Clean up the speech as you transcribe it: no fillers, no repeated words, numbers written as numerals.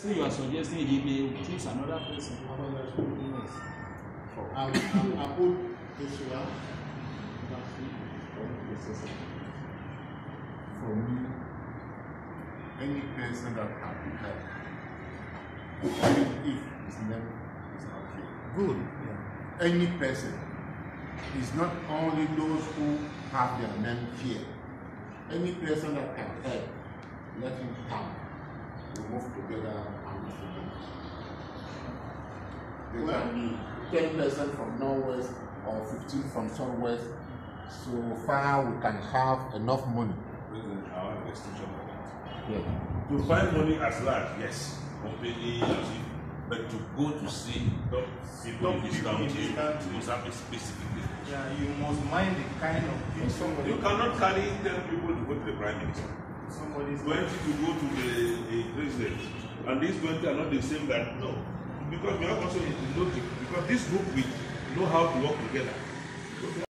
So you are suggesting he may choose another person? Yes. I put this one. For me, any person that can be helped, even if his name is not here. Good. Yeah. Any person. It's not only those who have their name here. Any person that can help, let him come. We move together and move together. There can be 10% from Northwest or 15 from Southwest. So far we can have enough money. Our extension of that. Yeah. To find money as large, yes, completely, but to go to see people in this county, you must have a specific business. Yeah, you must mind the kind of people. You cannot carry 10 people to go to the Prime Minister. Somebody's 20 to go to the president. And these 20 are not the same that, no. Because we have also logic. Because this group, we know how to work together.